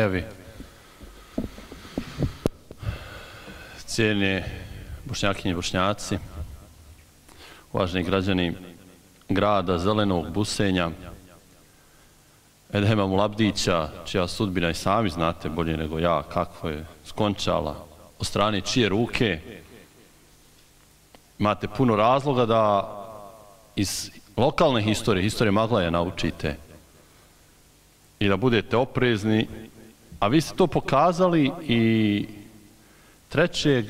najavi. Cijene Bošnjakinje i Bošnjaci, uvaženi građani grada Zelenog Busenja, Edhema Mulabdića, čija sudbina i sami znate bolje nego ja kako je skončala, od strane čije ruke, imate puno razloga da iz lokalne historije, historije Maglaja naučite i da budete oprezni, a vi ste to pokazali i 3.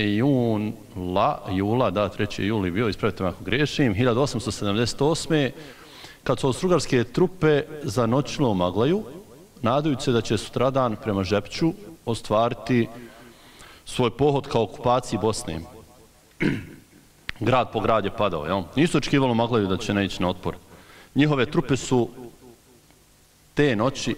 jula, da, 3. juli bio, ispravite me ako griješim, 1878. kad su austrougarske trupe zanoćile u Maglaju, nadajući se da će sutradan prema Žepću ostvariti svoj pohod kao okupaciji Bosne. Grad po grad je padao, jel? Nisu očekivali u Maglaju da će naići na otpor. Njihove trupe su te noći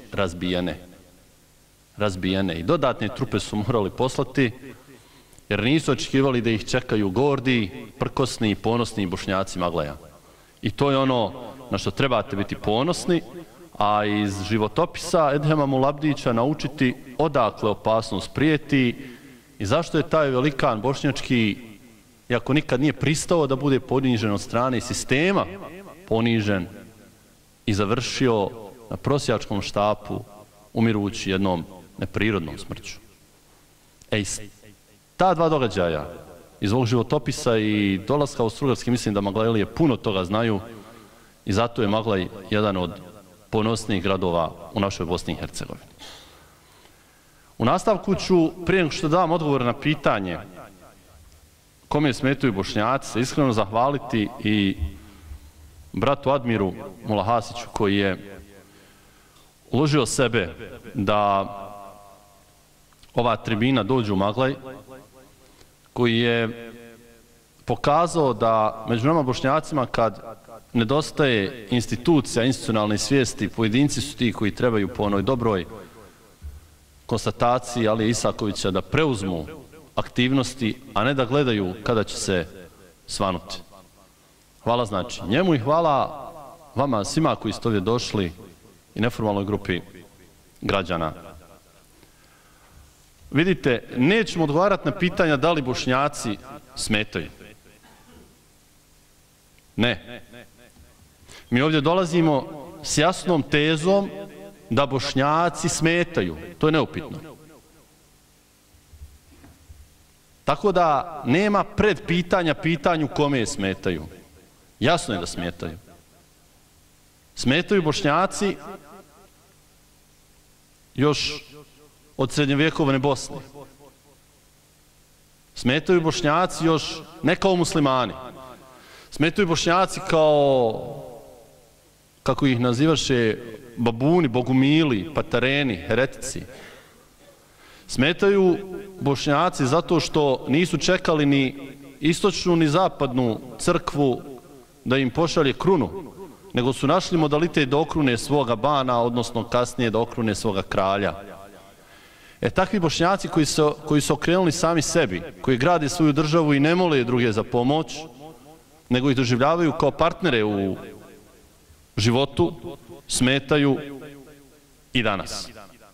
razbijene i dodatne trupe su morali poslati jer nisu očekivali da ih čekaju gordi, prkosni i ponosni Bošnjaci Maglaja. I to je ono na što trebate biti ponosni, a iz životopisa Edhema Mulabdića naučiti odakle opasnost prijeti i zašto je taj velikan bošnjački, iako nikad nije pristao da bude ponižen od strane sistema, ponižen i završio na prosjačkom štapu umirući jednom neprirodnom smrću. Iz ta dva događaja, iz ovog životopisa i dolaska austrougarske, mislim da Maglajlije puno toga znaju i zato je Maglaj jedan od ponosnijih gradova u našoj Bosni i Hercegovini. U nastavku ću, prije nego što dam odgovor na pitanje kome smetaju Bošnjaci, iskreno zahvaliti i bratu Admiru Mulahasiću koji je uložio sebe da ova tribina dođe u Maglaj, koji je pokazao da među nama Bošnjacima kad nedostaje institucija, institucionalne svijesti, pojedinci su ti koji trebaju po onoj dobroj konstataciji Alije Isakovića da preuzmu aktivnosti, a ne da gledaju kada će se svanuti. Hvala znači njemu i hvala vama svima koji ste ovdje došli i neformalnoj grupi građana. Vidite, nećemo odgovarati na pitanja da li Bošnjaci smetaju. Ne. Mi ovdje dolazimo s jasnom tezom da Bošnjaci smetaju. To je neupitno. Tako da nema predpitanja pitanju kome smetaju. Jasno je da smetaju. Smetaju Bošnjaci još od srednjovjekovne Bosne. Smetaju Bošnjaci još ne kao muslimani. Smetaju Bošnjaci kao, kako ih nazivaše, babuni, bogumili, patareni, heretici. Smetaju Bošnjaci zato što nisu čekali ni istočnu ni zapadnu crkvu da im pošalje krunu, nego su našli modalitet da okrune svoga bana, odnosno kasnije da okrune svoga kralja. Takvi Bošnjaci koji su okrenuli sami sebi, koji grade svoju državu i ne mole druge za pomoć, nego ih doživljavaju kao partnere u životu, smetaju i danas.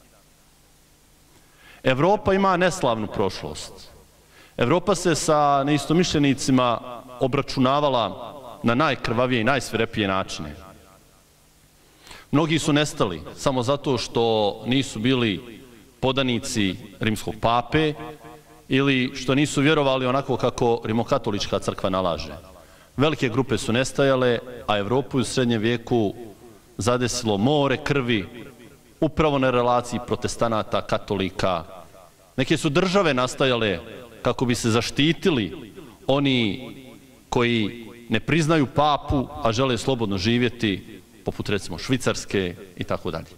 Evropa ima neslavnu prošlost. Evropa se sa neistomišljenicima obračunavala na najkrvavije i najsvirepije načine. Mnogi su nestali samo zato što nisu bili podanici rimskog pape ili što nisu vjerovali onako kako rimokatolička crkva nalaže. Velike grupe su nestajale, a Evropu u srednjem vijeku zadesilo more krvi upravo na relaciji protestanata, katolika. Neke su države nastajale kako bi se zaštitili oni koji ne priznaju papu, a žele slobodno živjeti, poput recimo Švicarske i tako dalje.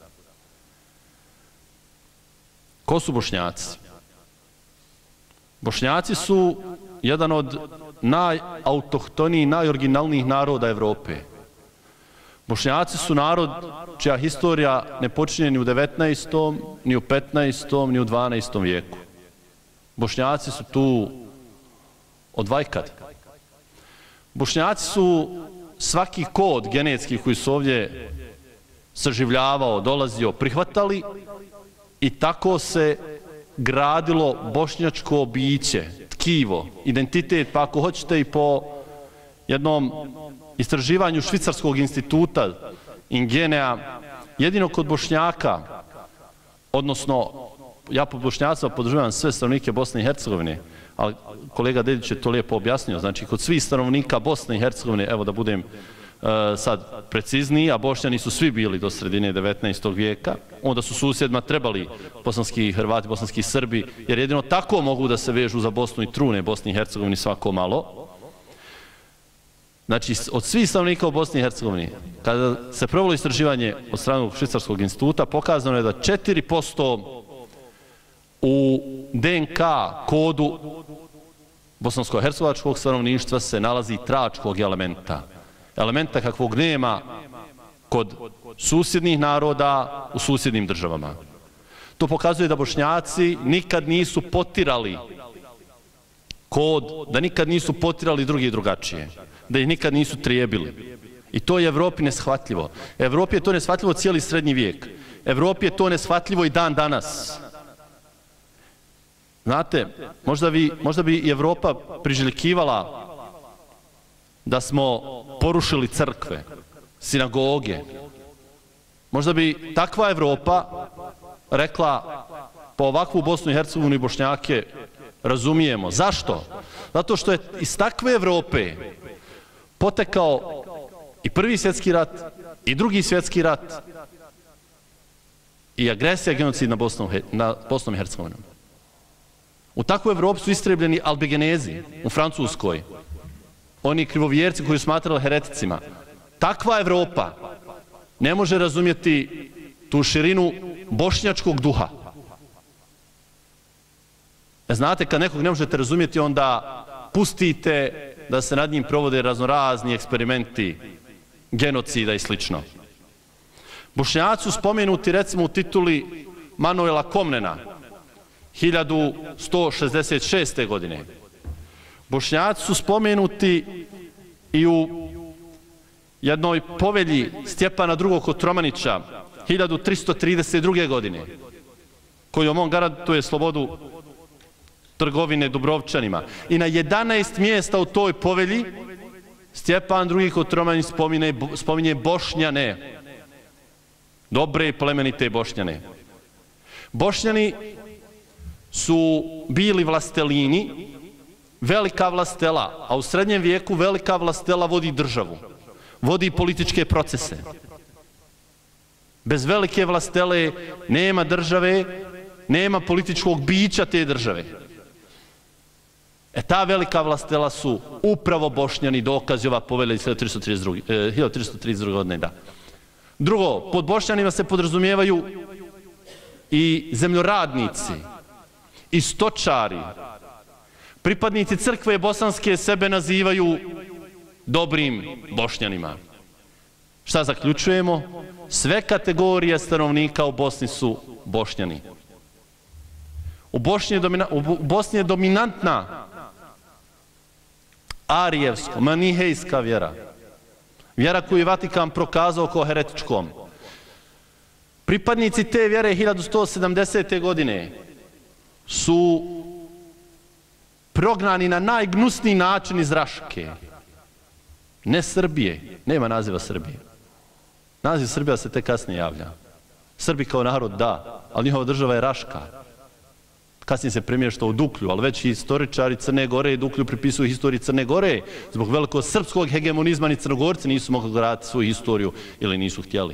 Ko su Bošnjaci? Bošnjaci su jedan od najautohtonijih, najoriginalnijih naroda Evrope. Bošnjaci su narod čija historija ne počinje ni u 19., ni u 15., ni u 12. vijeku. Bošnjaci su tu od vajkad. Bošnjaci su svaki kod genetski koji su ovdje saživljavao, dolazio, prihvatali I tako se gradilo bošnjačko biće, tkivo, identitet, pa ako hoćete i po jednom istraživanju švicarskog instituta Ingenea, jedino kod Bošnjaka, odnosno ja po Bošnjacima podržavam sve stanovnike Bosne i Hercegovine, ali kolega Dedić je to lijepo objasnio, znači kod svih stanovnika Bosne i Hercegovine, evo da budem sad precizniji, a Bošnjani su svi bili do sredine 19. vijeka, onda su susjedima trebali bosanski Hrvati, bosanski Srbi, jer jedino tako mogu da se vežu za Bosnu i trune Bosni i Hercegovini svako malo. Znači, od svih stanovnika u Bosni i Hercegovini, kada se provelo istraživanje od stranog švicarskog instituta, pokazano je da 4% u DNK kodu bosansko-hercegovačkog stanovništva se nalazi tračkog elementa. Elementa kakvog nema kod susjednih naroda u susjednim državama. To pokazuje da Bošnjaci nikad nisu potirali kod, da nikad nisu potirali drugi i drugačije, da ih nikad nisu trijebili. I to je Evropi neshvatljivo. Evropi je to neshvatljivo cijeli srednji vijek. Evropi je to neshvatljivo i dan danas. Znate, možda bi Evropa priželjkivala da smo porušili crkve, sinagoge. Možda bi takva Evropa rekla, pa ovakvu Bosnu i Hercegovinu i Bošnjake razumijemo. Zašto? Zato što je iz takve Evrope potekao i Prvi svjetski rat, i Drugi svjetski rat, i agresija genocidna na Bosnom i Hercegovinom. U takvu Evropu su istrebljeni albigenezi u Francuskoj, oni krivovjerci koji su smatrali hereticima. Takva Evropa ne može razumjeti tu širinu bošnjačkog duha. Znate, kad nekog ne možete razumjeti, onda pustite da se nad njim provode raznorazni eksperimenti, genocida i sl. Bošnjaci su spomenuti recimo u tituli Manuela Komnena 1166. godine. Bošnjaci su spomenuti i u jednoj povelji Stjepana II. Kotromanića 1332. godine, kojom on garantuje slobodu trgovine Dubrovčanima. I na 11 mjesta u toj povelji Stjepan II. Kotromanić spominje Bošnjane, dobre i plemenite Bošnjane. Bošnjani su bili vlastelini, velika vlastela, a u srednjem vijeku velika vlastela vodi državu, vodi političke procese. Bez velike vlastele nema države, nema političkog bića te države. Ta velika vlastela su upravo Bošnjani, dokaz je ova povelja iz 1332. godine. Da. Drugo, pod Bošnjanima se podrazumijevaju i zemljoradnici, i stočari. Pripadnici crkve bosanske sebe nazivaju dobrim Bošnjanima. Šta zaključujemo? Sve kategorije stanovnika u Bosni su Bošnjani. U Bosni je dominantna arijevsko, manihejska vjera. Vjera koju je Vatikan prokazao kao heretičkom. Pripadnici te vjere 1170. godine su prognani na najgnusniji način iz Raške. Ne Srbije, nema naziva Srbije. Naziv Srbija se tek kasnije javlja. Srbi kao narod da, ali njihova država je Raška. Kasnije se premješta u Duklju, ali već historičari Crne Gore i Duklju pripisuju historiji Crne Gore. Zbog velikog srpskog hegemonizma ni Crnogorci nisu mogli graditi svoju historiju ili nisu htjeli.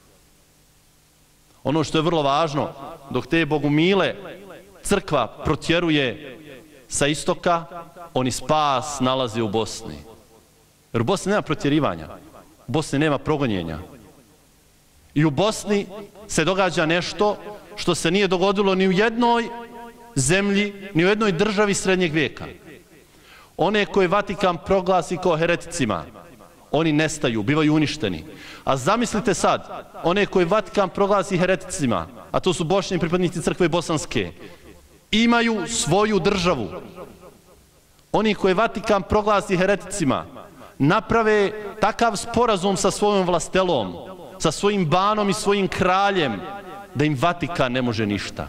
Ono što je vrlo važno, dok te bogumile crkva protjeruje sa istoka, oni spas nalaze u Bosni. Jer u Bosni nema protjerivanja, u Bosni nema progonjenja. I u Bosni se događa nešto što se nije dogodilo ni u jednoj zemlji, ni u jednoj državi srednjeg vijeka. One koje Vatikan proglasi kao hereticima, oni nestaju, bivaju uništeni. A zamislite sad, one koje Vatikan proglasi hereticima, a to su Bošnjani pripadnici crkve bosanske, imaju svoju državu. Oni koje Vatikan proglasi hereticima, naprave takav sporazum sa svojom vlastelom, sa svojim banom i svojim kraljem, da im Vatikan ne može ništa.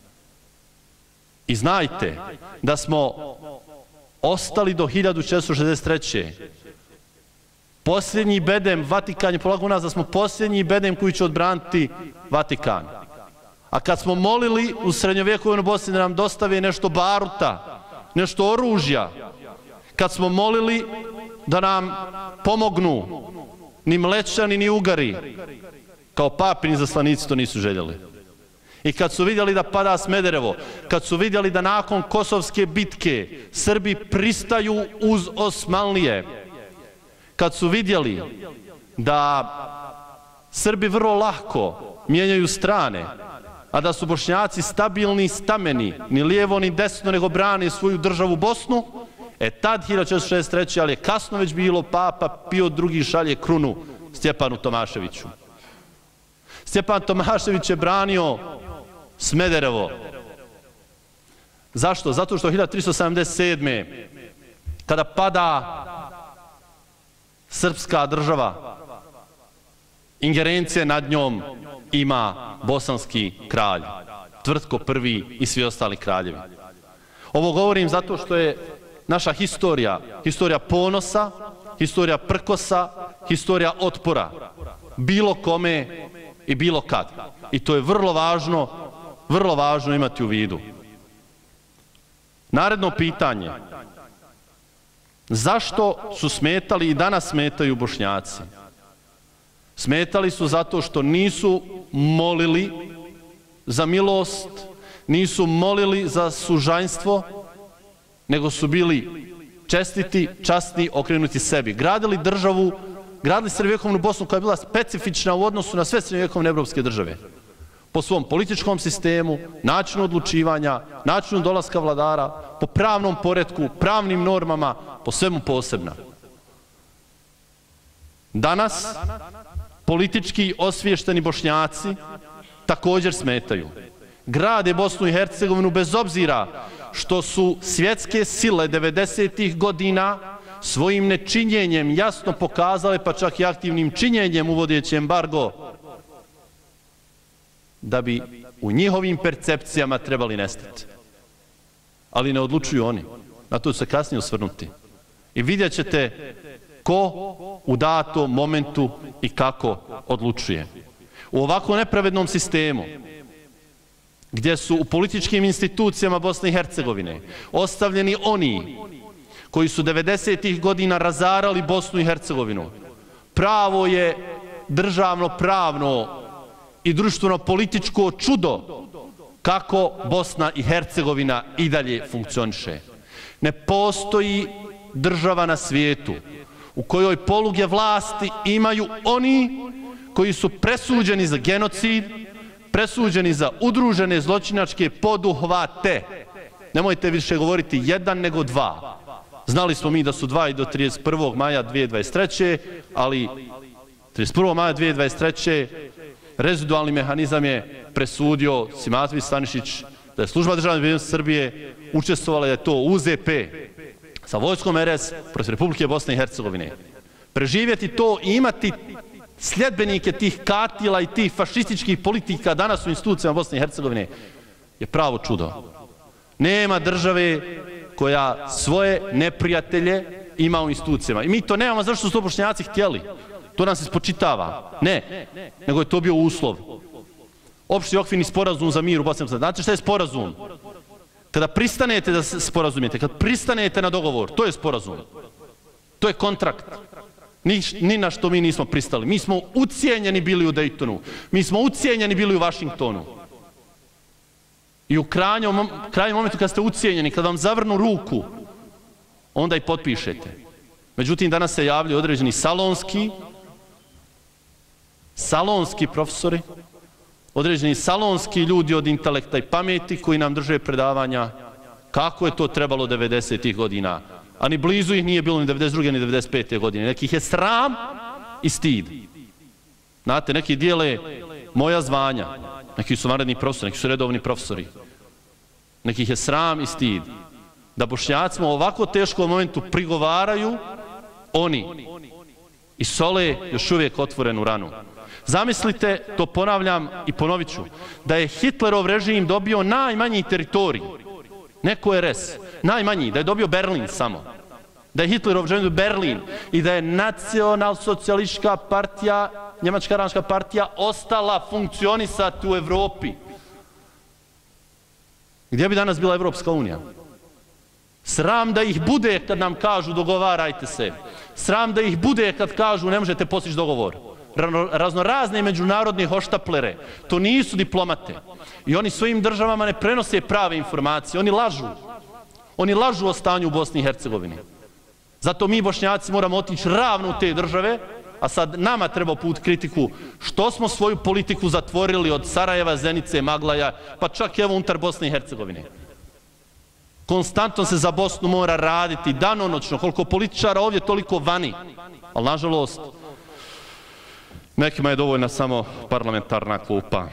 I znajte da smo ostali do 1463. Posljednji bedem, Vatikan je polagao u nas da smo posljednji bedem koji će odbraniti Vatikan. A kad smo molili u srednjovjekovnoj Bosni da nam dostave nešto baruta, nešto oružja, kad smo molili da nam pomognu ni Mlečani ni Ugari, kao papini izaslanici to nisu željeli. I kad su vidjeli da pada Smederevo, kad su vidjeli da nakon Kosovske bitke Srbi pristaju uz Osmanlije, kad su vidjeli da Srbi vrlo lahko mijenjaju strane, a da su Bošnjaci stabilni i stameni, ni lijevo ni desno, nego brane svoju državu Bosnu, tad 1463. ali je kasno već bilo, Papa Pio II. Šalje krunu Stjepanu Tomaševiću. Stjepan Tomašević je branio Smederevo. Zašto? Zato što 1377. kada pada srpska država, ingerencije nad njom ima bosanski kralj, Tvrtko I i svi ostali kraljevi. Ovo govorim zato što je naša historija, historija ponosa, historija prkosa, historija otpora, bilo kome i bilo kad. I to je vrlo važno imati u vidu. Naredno pitanje. Zašto su smetali i danas smetaju Bošnjaci? Smetali su zato što nisu molili za milost, nisu molili za sužanjstvo, nego su bili čestiti, časni, okrenuti sebi. Gradili državu, gradili srednjovjekovnu Bosnu koja je bila specifična u odnosu na sve srednjovjekovne evropske države. Po svom političkom sistemu, načinu odlučivanja, načinu dolaska vladara, po pravnom poretku, pravnim normama, po svemu posebna. Danas politički osviješteni Bošnjaci također smetaju. Grade Bosnu i Hercegovinu bez obzira što su svjetske sile 90-ih godina svojim nečinjenjem jasno pokazale, pa čak i aktivnim činjenjem uvodeći embargo, da bi u njihovim percepcijama trebali nestati. Ali ne odlučuju oni. Na to ću se kasnije osvrnuti. I vidjet ćete ko u datom momentu i kako odlučuje. U ovako nepravednom sistemu, gdje su u političkim institucijama Bosne i Hercegovine ostavljeni oni koji su 90-ih godina razarali Bosnu i Hercegovinu, pravo je državno pravno i društveno političko čudo kako Bosna i Hercegovina i dalje funkcioniše. Ne postoji država na svijetu u kojoj poluge vlasti imaju oni koji su presuđeni za genocid, presuđeni za udružene zločinačke poduhvate. Nemojte više govoriti jedan nego dva. Znali smo mi da su dva i do 31. maja 2023. ali 31. maja 2023. rezidualni mehanizam je presudio Simatović Stanišić da je služba državne bezbednosti Srbije učestvovala, da je to UZP sa vojskom RS protiv Republike Bosne i Hercegovine. Preživjeti to i imati sljedbenike tih katila i tih fašističkih politika danas u institucijama Bosne i Hercegovine je pravo čudo. Nema države koja svoje neprijatelje ima u institucijama. I mi to nemamo zašto su to Bošnjaci htjeli. To nam se spočitava. Ne, nego je to bio uslov. Opšti okvirni sporazum za mir u Bosni i Hercegovini. Znate šta je sporazum? Kada pristanete da se sporazumijete, kada pristanete na dogovor, to je sporazum. To je kontrakt. Ni na što mi nismo pristali. Mi smo ucijenjeni bili u Daytonu. Mi smo ucijenjeni bili u Vašingtonu. I u krajnjem momentu kad ste ucijenjeni, kad vam zavrnu ruku, onda i potpišete. Međutim, danas se javljaju određeni salonski profesori, određeni salonski ljudi od intelekta i pameti koji nam drže predavanja kako je to trebalo 90-ih godina. A ni blizu ih nije bilo ni 92. ni 95. godine. Nekih je sram i stid. Znate, neki dijele moja zvanja. Neki su vanredni profesori, neki su redovni profesori. Nekih je sram i stid. Da Bošnjacima u ovako teškom momentu prigovaraju oni i sole još uvijek otvorenu ranu. Zamislite, to ponavljam i ponovit ću, da je Hitlerov režim dobio najmanji teritorij, neko RS, najmanji, da je dobio Berlin samo. Da je Hitlerov režim dobio Berlin i da je nacionalsocijalistička partija, Njemačka radnička partija, ostala funkcionisati u Evropi. Gdje bi danas bila Evropska unija? Sram da ih bude kad nam kažu dogovarajte se. Sram da ih bude kad kažu ne možete postići dogovor. Raznorazne međunarodne hoštaplere, to nisu diplomate. I oni svojim državama ne prenose prave informacije, oni lažu. Oni lažu o stanju u Bosni i Hercegovini. Zato mi Bošnjaci moramo otići ravno u te države, a sad nama treba uputiti kritiku što smo svoju politiku zatvorili od Sarajeva, Zenice, Maglaja, pa čak evo unutar Bosne i Hercegovine. Konstantno se za Bosnu mora raditi, danonoćno, koliko političara ovdje, toliko vani. Ali nažalost, nekima je dovoljna samo parlamentarna klupa.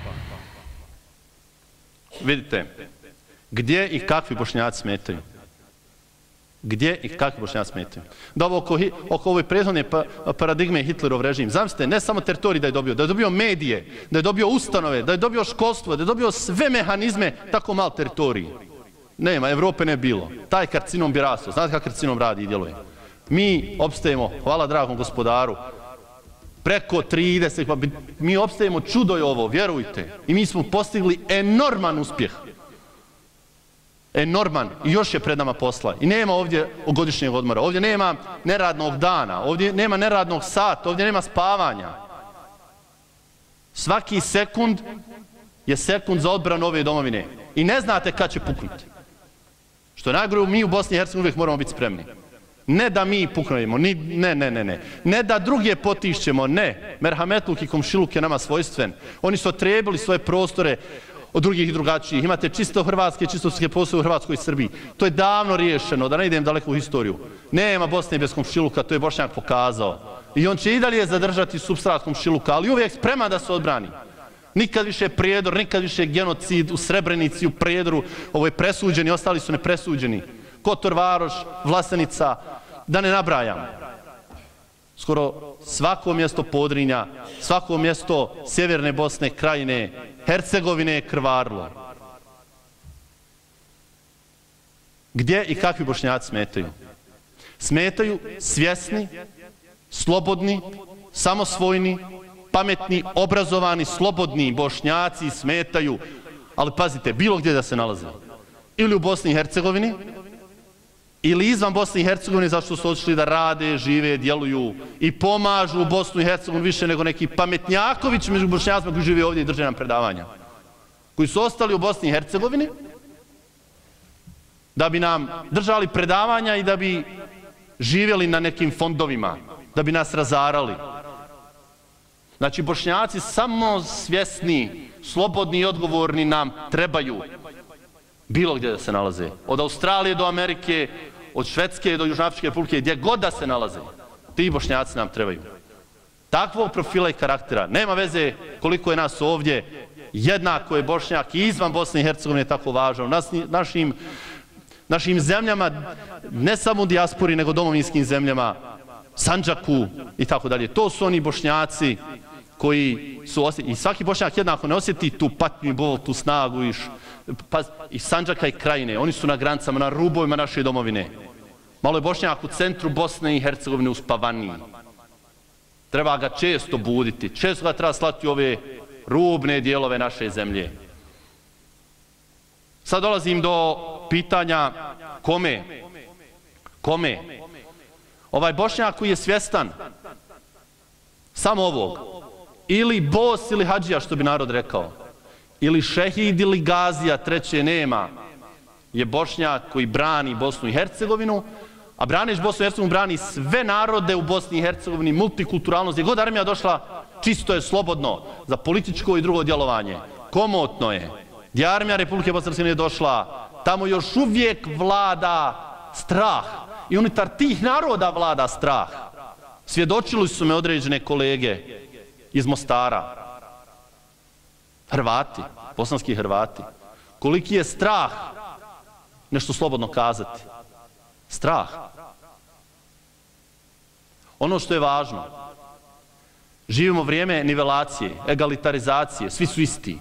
Vidite, gdje i kakvi Bošnjaci smetaju? Gdje i kakvi Bošnjaci smetaju? Da ovo oko ove prethodne paradigme Hitlerov režim, zamislite, ne samo teritorij da je dobio medije, da je dobio ustanove, da je dobio školstvo, da je dobio sve mehanizme, tako mal teritoriji. Nema, Evrope ne bilo. Taj karcinom bi rastao. Znate kako karcinom radi i djeluje? Mi opstajemo, hvala dragom gospodaru, preko 30, pa mi opstajemo, čudo je ovo, vjerujte. I mi smo postigli enorman uspjeh. Enorman. I još je pred nama posla. I nema ovdje godišnjeg odmora. Ovdje nema neradnog dana. Ovdje nema neradnog sata. Ovdje nema spavanja. Svaki sekund je sekund za odbranu ove domovine. I ne znate kad će puknuti. Što je najgore, mi u Bosni i Hercegovini uvijek moramo biti spremni. Ne da mi puknemo, ne. Ne da druge potišćemo, ne. Merhametluk i komšiluk je nama svojstven. Oni su otrebili svoje prostore od drugih i drugačijih. Imate čisto hrvatske, čisto srpske poslove u Hrvatskoj i Srbiji. To je davno riješeno, da ne idem daleko u historiju. Nema Bosne bez komšiluka, to je Bošnjak pokazao. I on će i dalje zadržati supstrat komšiluka, ali uvijek spreman da se odbrani. Nikad više prijedor, nikad više genocid u Srebrenici, u Prijedoru. Ovo je presuđeni, ostali su nepresuđeni. Kotor Varoš, Vlasenica, da ne nabrajam. Skoro svako mjesto Podrinja, svako mjesto sjeverne Bosne, Krajine, Hercegovine je krvarilo. Gdje i kakvi Bošnjaci smetaju? Smetaju svjesni, slobodni, samosvojni, pametni, obrazovani, slobodni Bošnjaci smetaju, ali pazite, bilo gdje da se nalaze. Ili u Bosni i Hercegovini, ili izvan Bosne i Hercegovine, zašto su odšli da rade, žive, djeluju i pomažu u Bosnu i Hercegovini više nego neki pametnjaković među Bošnjacima koji žive ovdje i drže nam predavanja. Koji su ostali u Bosni i Hercegovini da bi nam držali predavanja i da bi živjeli na nekim fondovima, da bi nas razarali. Znači, Bošnjaci samo svjesni, slobodni i odgovorni nam trebaju bilo gdje da se nalaze. Od Australije do Amerike, od Švedske do Južnoafričke Republike, gdje god da se nalaze. Ti Bošnjaci nam trebaju. Takvog profila i karaktera. Nema veze koliko je nas ovdje, jednako je Bošnjak i izvan Bosne i Hercegovine tako važno. Našim zemljama, ne samo u dijaspori, nego domovinskim zemljama, Sandžaku i tako dalje. To su oni Bošnjaci koji su osjetili. I svaki Bošnjak jednako ne osjeti tu patnju, bol, tu snagu i Sandžaka i Krajine. Oni su na granicama, na rubovima naše domovine. Malo je Bošnjak u centru Bosne i Hercegovine uspavaniji. Treba ga često buditi. Često ga treba slati u ove rubne dijelove naše zemlje. Sad dolazim do pitanja kome? Kome? Ovaj Bošnjak koji je svjestan samo ovog, ili bos ili hadžija, što bi narod rekao, ili šehid ili gazija, treće nema, je Bošnjak koji brani Bosnu i Hercegovinu, a braniš Bosnu i Hercegovinu brani sve narode u Bosni i Hercegovini, multikulturalnost, gdje god armija došla, čisto je slobodno za političko i drugo djelovanje. Komotno je. Gdje armija Republike Bosne i Hercegovine je došla, tamo još uvijek vlada strah. I unutar tih naroda vlada strah. Svjedočili su me određene kolege iz Mostara. Hrvati, bosanski Hrvati. Koliki je strah nešto slobodno kazati. Strah. Ono što je važno, Živimo vrijeme nivelacije, egalitarizacije, svi su isti.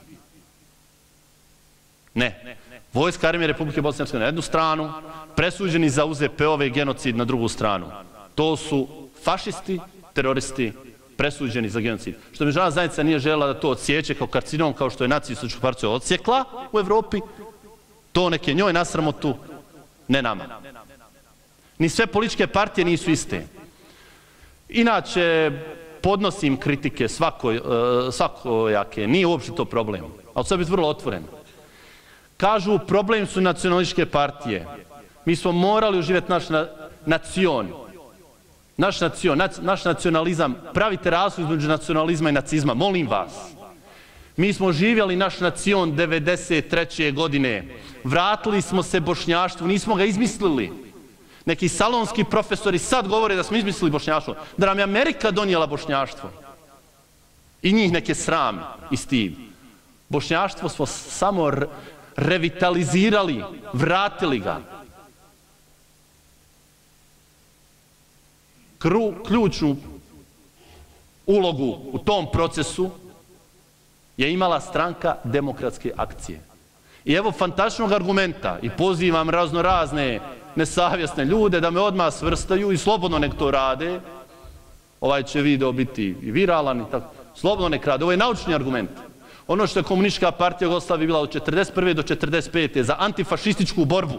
Ne. Vojska Armije Republike Bosne i Hercegovine na jednu stranu, presuđeni za UZP-ove genocid na drugu stranu. To su fašisti, teroristi, presuđeni za genocid. Što međunarodna zajednica nije željela da to odsjeće kao karcinom, kao što je nacistička partija odsjekla u Evropi, to neke njoj na sramotu, ne nama. Ni sve političke partije nisu iste. Inače, podnosim kritike svakojake, nije uopšte to problem, ali sad biti vrlo otvoren. Kažu, problem su nacionalističke partije. Mi smo morali uživjeti naš nacionalizam. Pravite razliku između nacionalizma i nacizma, molim vas. Mi smo živjeli naš nacion 1993. godine. Vratili smo se bošnjaštvu, nismo ga izmislili. Neki salonski profesori sad govore da smo izmislili bošnjaštvo, da nam je Amerika donijela bošnjaštvo. I njih neke sram i stid. Bošnjaštvo smo samo revitalizirali, vratili ga. Ključnu ulogu u tom procesu je imala stranka Demokratske akcije. I evo fantastičnog argumenta i pozivam raznorazne nesavjesne ljude da me odmah svrstaju i slobodno nek to rade. Ovaj će video biti i viralan i tako. Slobodno nek rade. Ovo je naučni argument. Ono što je Komunistička partija Jugoslavije bila od 1941. do 1945. za antifašističku borbu.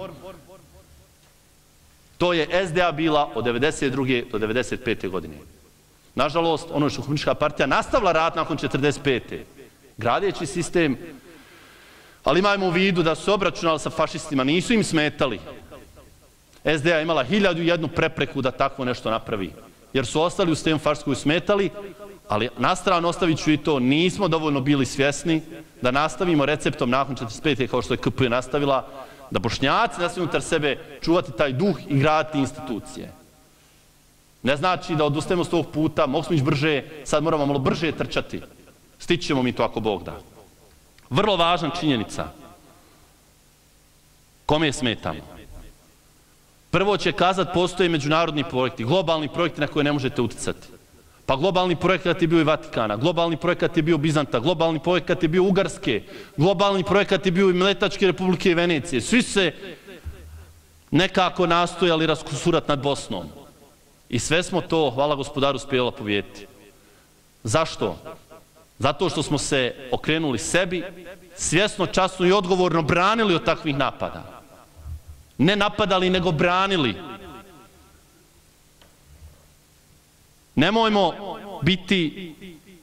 To je SDA bila od 1992. do 1995. godine. Nažalost, ono što je Komunistička partija nastavila rat nakon 1945. gradeći sistem, ali imajmo u vidu da su obračunali sa fašistima, nisu im smetali. SDA je imala 1001 prepreku da takvo nešto napravi, jer su ostali u sistemu fašistskoj smetali, ali na stranu ostavit ću i to, nismo dovoljno bili svjesni da nastavimo receptom nakon 1945. kao što je KP nastavila, da Bošnjaci nastavimo unutar sebe čuvati taj duh i graditi institucije. Ne znači da odustajemo s tog puta, mogli smo ići brže, sad moramo malo brže trčati. Stići ćemo mi to ako Bog da. Vrlo važna činjenica. Kome smetamo? Prvo će kazati postoje međunarodni projekti, globalni projekti na koje ne možete uticati. Pa globalni projekat je bio i Vatikana, globalni projekat je bio Bizanta, globalni projekat je bio Ugarske, globalni projekat je bio i Mletačke Republike i Venecije. Svi se nekako nastojali raskusurati nad Bosnom. I sve smo to, hvala gospodaru, uspjela pobijediti. Zašto? Zato što smo se okrenuli sebi, svjesno, časno i odgovorno branili od takvih napada. Ne napadali, nego branili. Nemojmo biti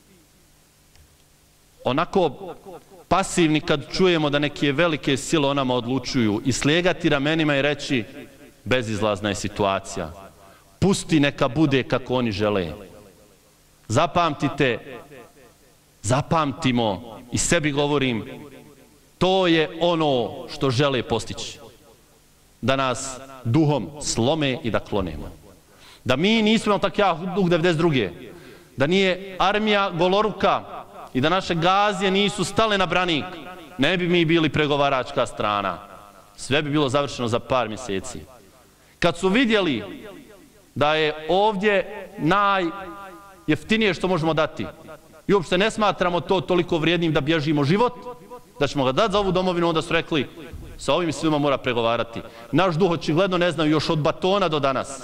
onako pasivni kad čujemo da neke velike sile o nama odlučuju i slijegati ramenima i reći bezizlazna je situacija. Pusti neka bude kako oni žele. Zapamtite, zapamtimo i sebi govorim, to je ono što žele postići. Da nas duhom slome i da klonemo. Da mi nismo imali tako jak duh 1992. Da nije armija goloruka i da naše gazije nisu stale na branik, ne bi mi bili pregovaračka strana. Sve bi bilo završeno za par mjeseci. Kad su vidjeli da je ovdje najjeftinije što možemo dati i uopšte ne smatramo to toliko vrijednim da bježimo život, da ćemo ga dati za ovu domovinu, onda su rekli sa ovim svima mora pregovarati. Naš duh očigledno ne znaju još od Batona do danas.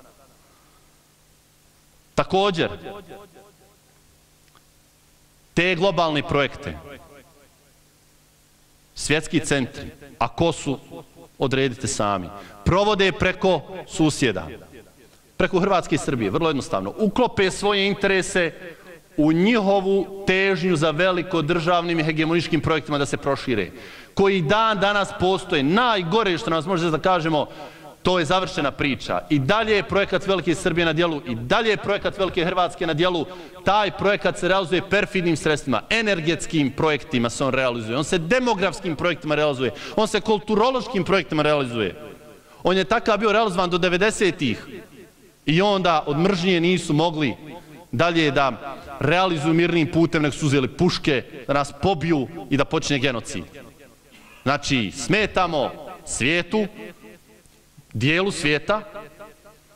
Također, te globalne projekte, svjetski centri, a ko su, odredite sami, provode preko susjeda, preko Hrvatske i Srbije, vrlo jednostavno, uklope svoje interese u njihovu težnju za veliko državnim i hegemoničkim projektima da se prošire, koji dan danas postoje. Najgore što nas može da kažemo, to je završena priča. I dalje je projekat Velike Srbije na dijelu, i dalje je projekat Velike Hrvatske na dijelu. Taj projekat se realizuje perfidnim sredstvima, energetskim projektima se on realizuje, on se demografskim projektima realizuje, on se kulturološkim projektima realizuje. On je takav bio realizovan do 90-ih i onda od mržnje nisu mogli dalje da realizuju mirnim putem, nek su uzeli puške, da nas pobiju i da počne genocid. Znači, smetamo svijetu, dijelu svijeta,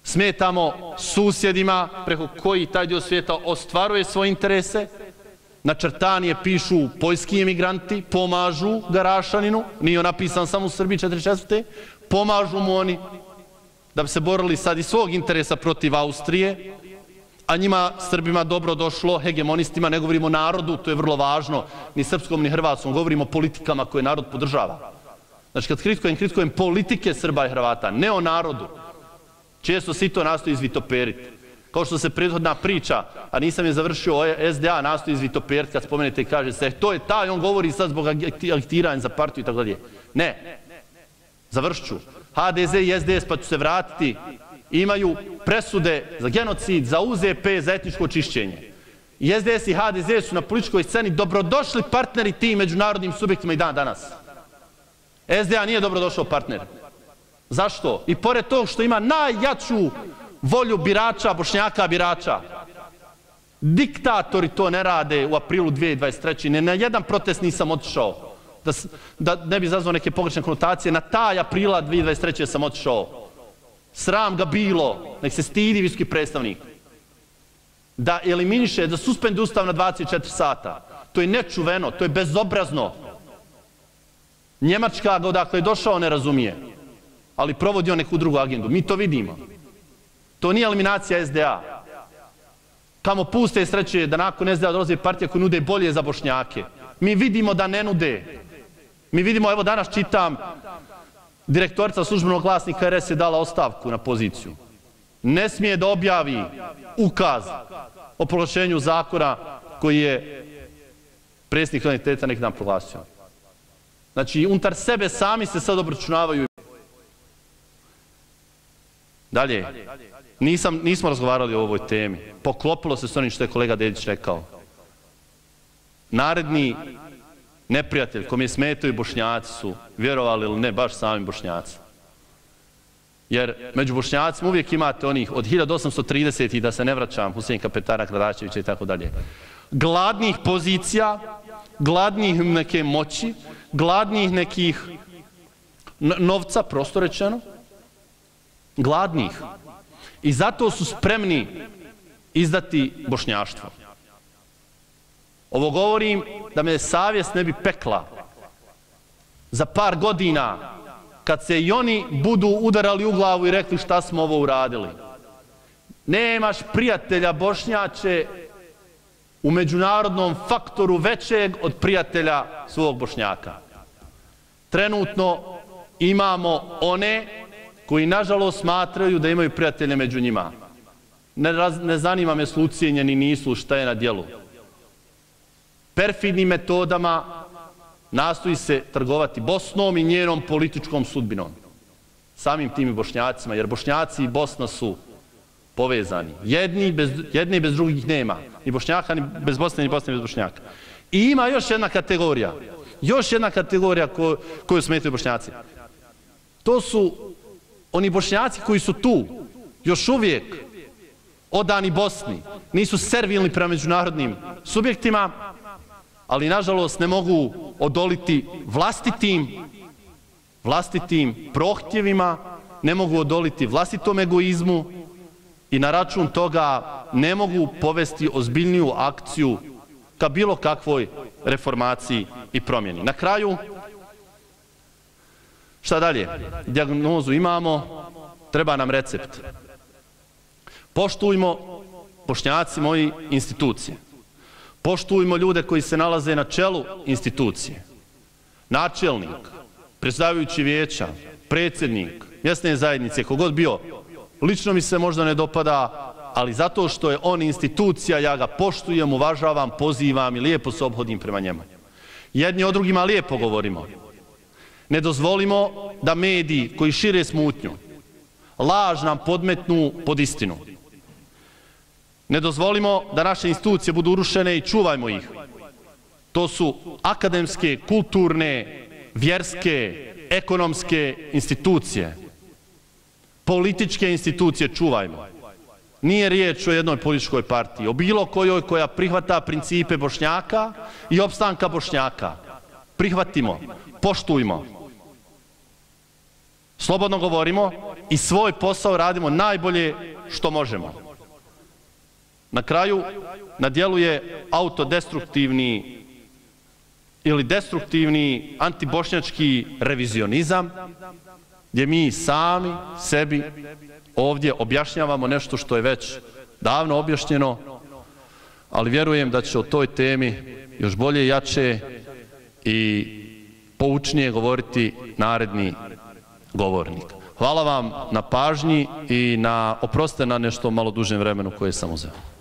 smetamo susjedima preko koji taj dio svijeta ostvaruje svoje interese. Na Črtanije pišu poljski emigranti, pomažu Garašaninu, nije on napisan samo u Srbiji 44. Pomažu mu oni da bi se borili sad iz svog interesa protiv Austrije, a njima, Srbima, dobro došlo, hegemonistima, ne govorimo o narodu, to je vrlo važno, ni srpskom ni hrvatskom, govorimo o politikama koje narod podržava. Znači, kad kritikujem politike Srba i Hrvata, ne o narodu. Često se i to nastoji izvitoperiti. Kao što se prethodna priča, a nisam je završio, SDA nastoji izvitoperiti kad spomenete i kaže se, to je taj, on govori sad zbog agitiranja za partiju i tako dalje. Ne. Završit ću. HDZ i SDS, pa ću se vratiti, imaju presude za genocid, za UZP, za etničko čišćenje. I SDS i HDZ su na političkoj sceni dobrodošli partneri tim međunarodnim subjektima i dan danas. SDA nije dobrodošao partner. Zašto? I pored tog što ima najjaču volju birača, Bošnjaka birača. Diktatori to ne rade u aprilu 2023. Ne na jedan protest nisam otišao. Da ne bi izazvao neke pogrešne konotacije, na taj aprila 2023. sam otišao. Sram ga bilo, nek se stidi visoki predstavnik. Da eliminiše, da suspenduje ustav na 24 sata. To je nečuveno, to je bezobrazno. Njemačka ga odakle je došao ne razumije, ali provodi on neku drugu agendu. Mi to vidimo. To nije eliminacija SDA. Kamo puste sreće da nakon SDA dolaze partije koje nude bolje za Bošnjake. Mi vidimo da ne nude. Mi vidimo, evo danas čitam, direktorica službenog glasnika RS je dala ostavku na poziciju. Ne smije da objavi ukaz o proglašenju zakona koji je predsjednik uniteta neki dan proglasio. Znači, unutar sebe sami se sad obračunavaju. Dalje, nismo razgovarali o ovoj temi. Poklopilo se s onim što je kolega Dedić rekao. Naredni neprijatelj kom je smetaju Bošnjaci su, vjerovali ili ne, baš sami Bošnjaci. Jer među Bošnjacima uvijek imate onih od 1830-ih, da se ne vraćam, Husein Kapetana, Kradačevića i tako dalje. Gladnih pozicija, gladnih neke moći, gladnih nekih novca, prosto rečeno, gladnih. I zato su spremni izdati bošnjaštvo. Ovo govorim da me savjest ne bi pekla. Za par godina, kad se i oni budu udarali u glavu i rekli šta smo ovo uradili. Nemaš prijatelja Bošnjače u međunarodnom faktoru većeg od prijatelja svog Bošnjaka. Trenutno imamo one koji nažalost smatraju da imaju prijatelje među njima. Ne zanima me su ucijenjeni, nisu, šta je na djelu. Perfidnim metodama nastoji se trgovati Bosnom i njenom političkom sudbinom. Samim tim i Bošnjacima, jer Bošnjaci i Bosna su povezani. Jedni bez drugih nema. Ni Bošnjaka, ni bez Bosne, ni Bosne bez Bošnjaka. I ima još jedna kategorija koju smetaju Bošnjaci. To su oni Bošnjaci koji su tu, još uvijek odani Bosni, nisu servilni prema međunarodnim subjektima, ali nažalost ne mogu odoliti vlastitim prohtjevima, ne mogu odoliti vlastitom egoizmu i na račun toga ne mogu povesti ozbiljniju akciju ka bilo kakvoj reformaciji i promjeni. Na kraju, šta dalje? Dijagnozu imamo, treba nam recept. Poštujmo, Bošnjaci moji, institucije. Poštujmo ljude koji se nalaze na čelu institucije. Načelnik, predsjedavajući vijeća, predsjednik, mjesne zajednice, kogod bio, lično mi se možda ne dopada, ali zato što je on institucija, ja ga poštujem, uvažavam, pozivam i lijepo se ophodim prema njemu. Jedni o drugima lijepo govorimo. Ne dozvolimo da mediji koji šire smutnju, laž nam podmetnu pod istinu. Ne dozvolimo da naše institucije budu urušene i čuvajmo ih. To su akademske, kulturne, vjerske, ekonomske institucije. Političke institucije čuvajmo. Nije riječ o jednoj političkoj partiji, o bilo kojoj koja prihvata principe Bošnjaka i opstanka Bošnjaka. Prihvatimo, poštujmo. Slobodno govorimo i svoj posao radimo najbolje što možemo. Na kraju, na djelu je autodestruktivni ili destruktivni antibošnjački revizionizam, gdje mi sami sebi ovdje objašnjavamo nešto što je već davno objašnjeno, ali vjerujem da će o toj temi još bolje, jače i poučnije govoriti naredni govornik. Hvala vam na pažnji i oprostite na nešto malo dužem vremenu koje sam uzeo.